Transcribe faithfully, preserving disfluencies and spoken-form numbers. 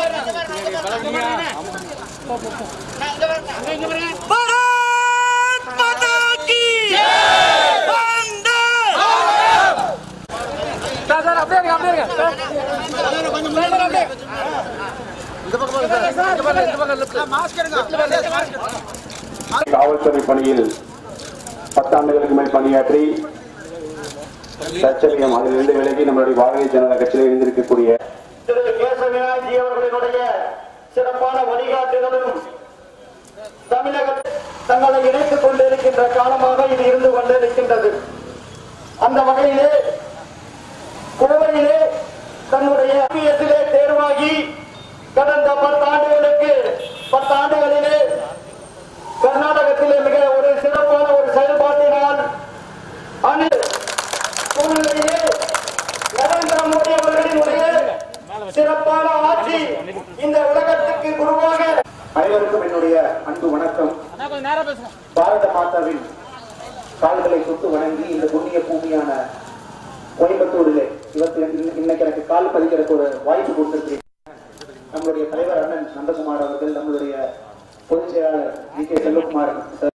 காவல்துறை பணியில் பத்தாண்டுகளுக்கு மேல் பணியாற்றி தற்சமயம் அதிலிருந்து விலகி நம்மளுடைய பாரதிய ஜனதா கட்சியில் இருந்திருக்கக்கூடிய திரு கேசவராஜ் அவர்களுடைய சிறப்பான வழிகாட்டுதலும் தமிழகம் தங்களை இணைத்துக் கொண்டிருக்கின்ற காலமாக இது இருந்து கொண்டிருக்கின்றது. அந்த வகையிலே கோவையிலே தன்னுடைய ஐபிஎஸ்ஸிலே தேர்வாகி கடந்த பத்தாண்டுகளுக்கு பத்தாண்டுகளிலே கர்நாடகத்திலே மிக ஒரு சிறப்பான ஒரு செயல்பாட்டினால் அணி சூழ்நிலையிலே நரேந்திர மோடி அவர்களினுடைய சிறப்பான ஆட்சி இந்த உலகத்துக்கு குருவாக. அனைவருக்கும் என்னுடைய அன்பு வணக்கம். பாரத மாதாவின் கால்களை தொட்டு வணங்கி இந்த புண்ணிய பூமியான கோயம்புத்தூரிலே இன்னைக்கு எனக்கு கால் பதிக்கிறதுக்கு ஒரு வாய்ப்பு கொடுத்திருக்கிறேன். நம்மளுடைய தலைவர் அண்ணன் நந்தகுமார் அவர்கள், நம்மளுடைய பொதுச் செயலாளர் வி கே செல்வகுமார்